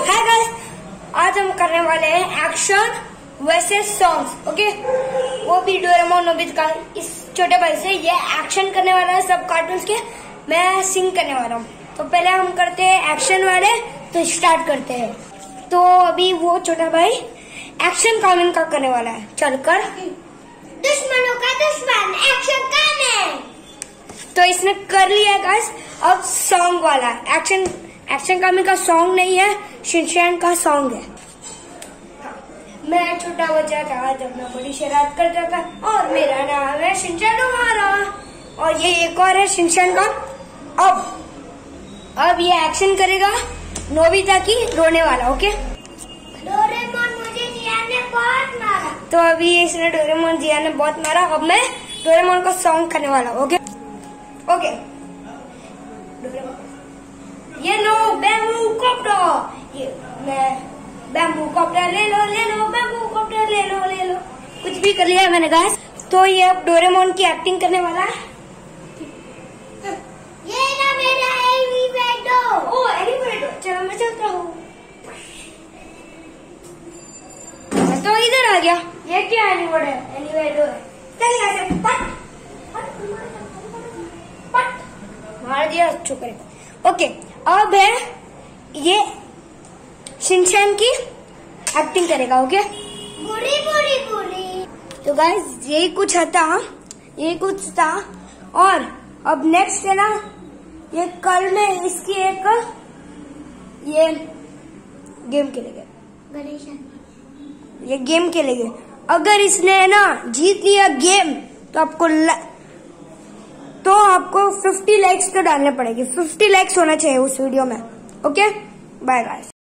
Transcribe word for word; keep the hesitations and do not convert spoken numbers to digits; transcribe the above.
Hi guys, आज हम करने वाले हैं एक्शन वर्सेस सॉन्ग्स। ओके, वो भी डोरेमोन नोबिता इस छोटे भाई से ये एक्शन करने वाला है सब कार्टून्स के, मैं सिंग करने वाला हूँ। तो पहले हम करते हैं एक्शन वाले, तो स्टार्ट करते हैं। तो अभी वो छोटा भाई एक्शन कानून का करने वाला है। चल कर। दुश्मनों का दुश्मन एक्शन कानून। तो इसने कर लिया गाइस। अब सॉन्ग वाला एक्शन एक्शन कानून का सॉन्ग नहीं है, शिनचैन का सॉन्ग है। मैं छोटा बच्चा था जब मैं बड़ी शरारत करता था और मेरा नाम है शिनचैन हमारा। और ये एक और है शिनचैन का। अब अब ये एक्शन करेगा नोबिता की रोने वाला। ओके, डोरेमोन मुझे जिया ने बहुत मारा। तो अभी इसने डोरेमोन जिया ने बहुत मारा। अब मैं डोरेमोन का सॉन्ग करने वाला हूँ। ओके ओके, ये लो बैम्बू कॉप्टर। ये मैं बैम्बू कॉप्टर ले लो ले लो बैम्बू कॉप्टर ले लो ले लो कुछ भी कर लिया है मैंने गाइस। तो ये अब डोरेमोन की एक्टिंग करने वाला है। ये ना मेरा एलिवेटो। ओ एलिवेटो, चलो मैं चलता हूँ। तो इधर आ गया। ये क्या एलिवेटो है? एलिवेटो है। चल यहाँ से पट पट मार दिया। चुप करेगा। ओके, अब है ये शिनचैन की एक्टिंग करेगा। ओके, बुरी बुरी बुरी। तो गाइस यही कुछ था, यही कुछ था। और अब नेक्स्ट है ना, ये कल में इसकी एक ये गेम खेलेंगे। गणेश ये गेम खेलेंगे। अगर इसने ना जीत लिया गेम तो आपको ल... तो आपको फिफ्टी लाइक्स तो डालने पड़ेगी। फिफ्टी लाइक्स होना चाहिए उस वीडियो में। Okay, bye guys.